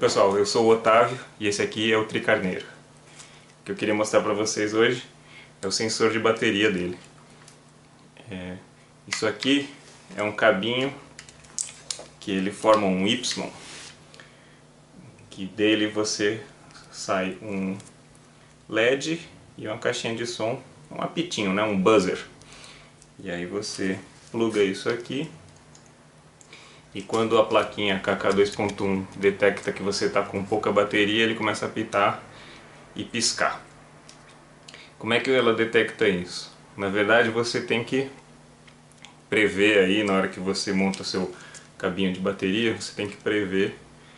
pessoal, eu sou o Otávio e esse aqui é o Tricarneiro. O que eu queria mostrar para vocês hoje é o sensor de bateria dele. Isso aqui é um cabinho que ele forma um Y, que dele você sai um LED e uma caixinha de som, um apitinho, né? Um buzzer. E aí você pluga isso aqui. E quando a plaquinha KK2.1 detecta que você está com pouca bateria, ele começa a apitar e piscar. Como é que ela detecta isso? Na verdade, você tem que prever aí, na hora que você monta o seu cabinho de bateria, você tem que prever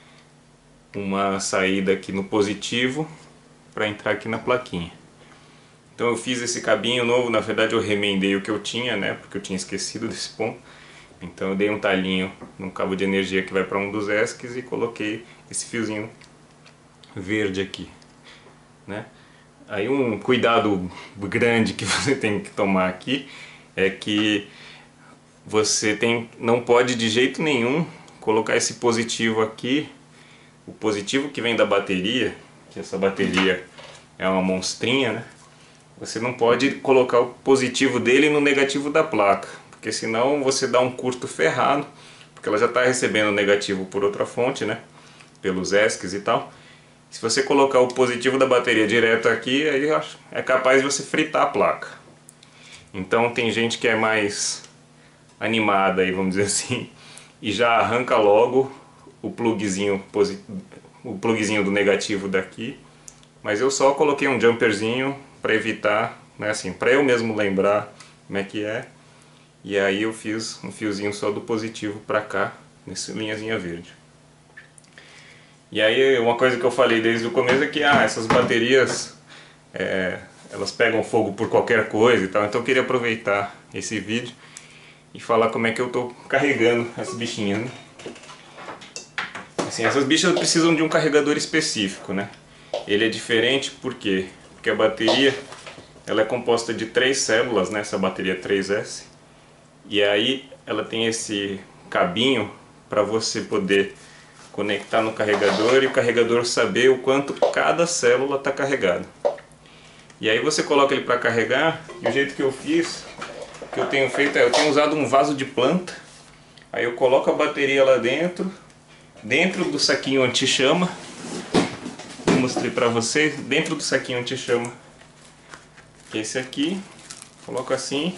uma saída aqui no positivo para entrar aqui na plaquinha. Então eu fiz esse cabinho novo, na verdade eu remendei o que eu tinha, né, porque eu tinha esquecido desse ponto. Então eu dei um talinho no cabo de energia que vai para um dos ESCs e coloquei esse fiozinho verde aqui, né? Aí um cuidado grande que você tem que tomar aqui é que você não pode de jeito nenhum colocar esse positivo aqui, o positivo que vem da bateria, que essa bateria é uma monstrinha, né? Você não pode colocar o positivo dele no negativo da placa, porque senão você dá um curto ferrado, porque ela já está recebendo negativo por outra fonte, né? Pelos ESCs e tal. Se você colocar o positivo da bateria direto aqui, aí é capaz de você fritar a placa. Então tem gente que é mais animada, aí, vamos dizer assim, e já arranca logo o plugzinho do negativo daqui. Mas eu só coloquei um jumperzinho para evitar, né, assim, para eu mesmo lembrar como é que é. E aí eu fiz um fiozinho só do positivo para cá, nessa linhazinha verde. E aí uma coisa que eu falei desde o começo é que essas baterias, elas pegam fogo por qualquer coisa e tal. Então eu queria aproveitar esse vídeo e falar como é que eu estou carregando as bichinhas, né? Assim, essas bichas precisam de um carregador específico, né? Ele é diferente por quê? Porque a bateria ela é composta de 3 células, né? Essa bateria 3S. E aí ela tem esse cabinho para você poder conectar no carregador e o carregador saber o quanto cada célula está carregada. E aí você coloca ele para carregar, e o jeito que eu fiz, que eu tenho feito eu tenho usado um vaso de planta. Aí eu coloco a bateria lá dentro do saquinho anti-chama. Eu mostrei para vocês, dentro do saquinho anti-chama, que é esse aqui, coloco assim.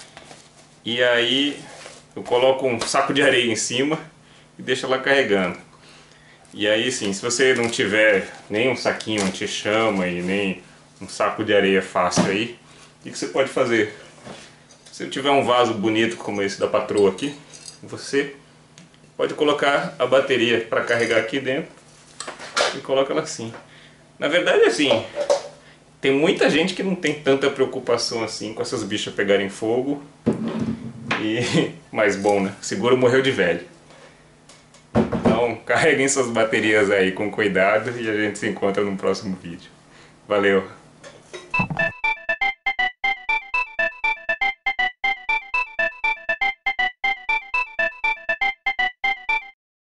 E aí eu coloco um saco de areia em cima e deixo ela carregando. E aí sim, se você não tiver nem um saquinho anti-chama e nem um saco de areia fácil aí, o que você pode fazer? Se tiver um vaso bonito como esse da patroa aqui, você pode colocar a bateria para carregar aqui dentro e coloca ela assim. Na verdade assim, tem muita gente que não tem tanta preocupação assim com essas bichas pegarem fogo. Mas bom, né? Seguro morreu de velho. Então carreguem suas baterias aí com cuidado e a gente se encontra no próximo vídeo. Valeu!